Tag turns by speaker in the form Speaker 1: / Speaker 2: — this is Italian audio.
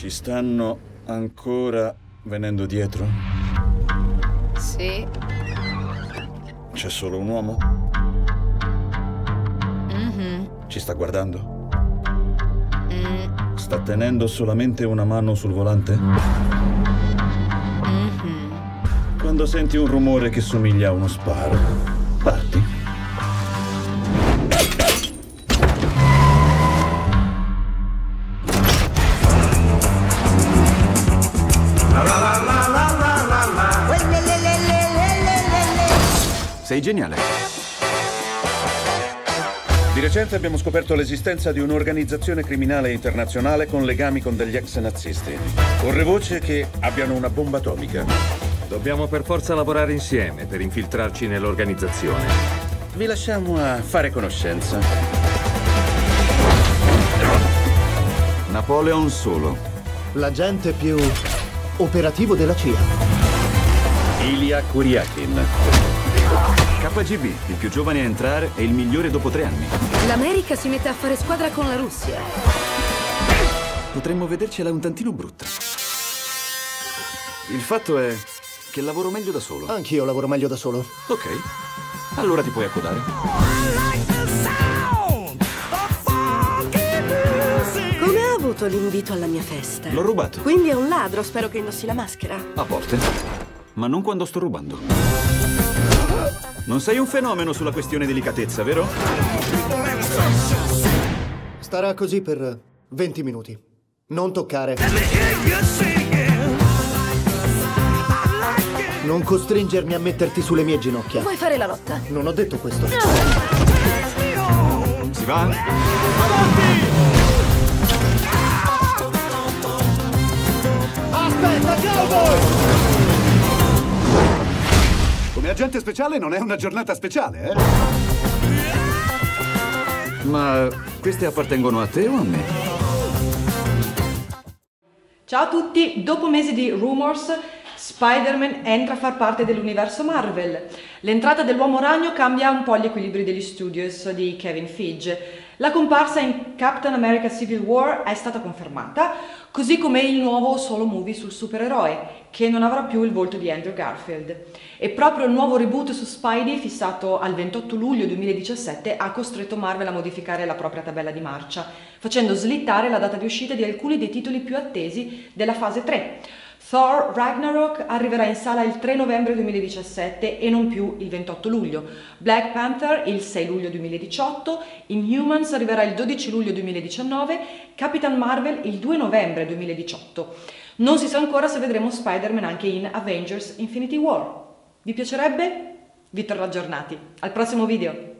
Speaker 1: Ci stanno ancora venendo dietro?
Speaker 2: Sì.
Speaker 1: C'è solo un uomo? Ci sta guardando? Sta tenendo solamente una mano sul volante? Quando senti un rumore che somiglia a uno sparo, parti.
Speaker 3: Sei geniale.
Speaker 1: Di recente abbiamo scoperto l'esistenza di un'organizzazione criminale internazionale con legami con degli ex nazisti. Corre voce che abbiano una bomba atomica.
Speaker 4: Dobbiamo per forza lavorare insieme per infiltrarci nell'organizzazione.
Speaker 1: Vi lasciamo a fare conoscenza.
Speaker 3: Napoleon Solo.
Speaker 5: L'agente più operativo della CIA.
Speaker 1: Ilya Kuryakin.
Speaker 3: KGB, il più giovane a entrare e il migliore dopo 3 anni.
Speaker 2: L'America si mette a fare squadra con la Russia.
Speaker 3: Potremmo vedercela un tantino brutta. Il fatto è che lavoro meglio da solo.
Speaker 5: Anch'io lavoro meglio da solo.
Speaker 3: Ok, allora ti puoi accodare.
Speaker 6: Come ha avuto l'invito alla mia festa?
Speaker 3: L'ho rubato.
Speaker 6: Quindi è un ladro, spero che indossi la maschera.
Speaker 3: A volte, ma non quando sto rubando. Non sei un fenomeno sulla questione delicatezza, vero?
Speaker 5: Starà così per 20 minuti. Non toccare. Non costringermi a metterti sulle mie ginocchia.
Speaker 6: Vuoi fare la lotta?
Speaker 5: Non ho detto questo.
Speaker 3: Si va?
Speaker 5: Aspetta, cowboy!
Speaker 7: Come agente speciale non è una giornata speciale, eh?
Speaker 3: Ma queste appartengono a te o a me?
Speaker 8: Ciao a tutti, dopo mesi di rumors, Spider-Man entra a far parte dell'universo Marvel. L'entrata dell'Uomo Ragno cambia un po' gli equilibri degli studios di Kevin Feige. La comparsa in Captain America Civil War è stata confermata, così come il nuovo solo movie sul supereroe, che non avrà più il volto di Andrew Garfield. E proprio il nuovo reboot su Spidey, fissato al 28 luglio 2017, ha costretto Marvel a modificare la propria tabella di marcia, facendo slittare la data di uscita di alcuni dei titoli più attesi della fase 3. Thor Ragnarok arriverà in sala il 3 novembre 2017 e non più il 28 luglio. Black Panther il 6 luglio 2018, Inhumans arriverà il 12 luglio 2019, Capitan Marvel il 2 novembre 2018. Non si sa ancora se vedremo Spider-Man anche in Avengers Infinity War. Vi piacerebbe? Vi terrò aggiornati. Al prossimo video!